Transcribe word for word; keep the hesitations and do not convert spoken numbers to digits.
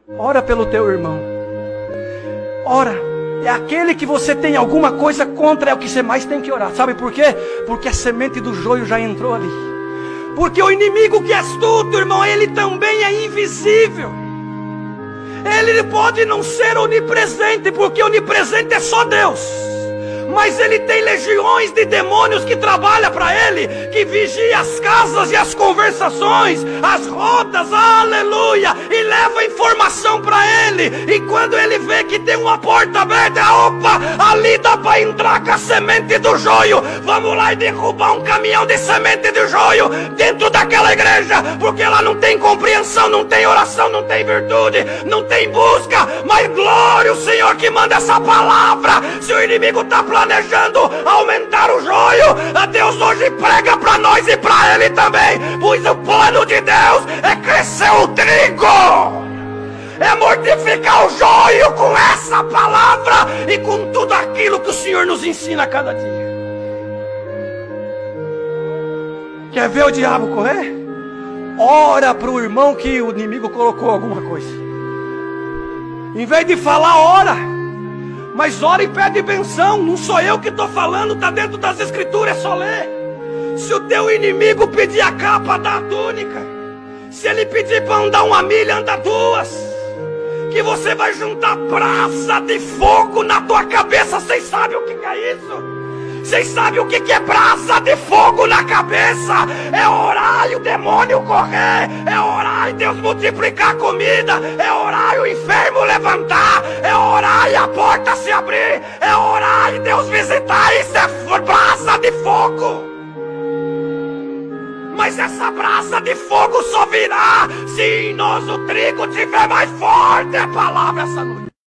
Ora pelo teu irmão. Ora. É aquele que você tem alguma coisa contra, é o que você mais tem que orar. Sabe por quê? Porque a semente do joio já entrou ali. Porque o inimigo que é astuto, irmão, ele também é invisível. Ele pode não ser onipresente, porque onipresente é só Deus. Mas ele tem legiões de demônios que trabalham para ele, que vigia as casas e as conversações, as rodas, aleluia, e leva informação para ele. E quando ele vê que tem uma porta aberta, opa, ali dá para entrar com a semente do joio. Vamos lá e derrubar um caminhão de semente de joio dentro daquela igreja, porque lá não tem compreensão, não tem oração, não tem virtude, não tem busca. Mas glória ao Senhor que manda essa palavra. Se o inimigo está planejando aumentar o joio, a Deus hoje prega para nós e para ele também, pois o plano de Deus é crescer o trigo, é mortificar o joio com essa palavra e com tudo aquilo que o Senhor nos ensina a cada dia. Quer ver o diabo correr? Ora para o irmão que o inimigo colocou alguma coisa. Em vez de falar, ora. Mas ora e pede benção. Não sou eu que estou falando, está dentro das escrituras, é só ler. Se o teu inimigo pedir a capa, dá a túnica. Se ele pedir para andar uma milha, anda duas. Que você vai juntar brasa de fogo na tua cabeça. Vocês sabem o que é isso? Vocês sabem o que é brasa de fogo na cabeça? É orar e o demônio correr. É orar e Deus multiplicar a comida. É orar e o enfermo levantar. É orar e a porta se abrir. É orar e Deus visitar. Isso é brasa de fogo. Mas essa brasa de fogo só virá se em nós o trigo tiver mais forte. É a palavra essa noite.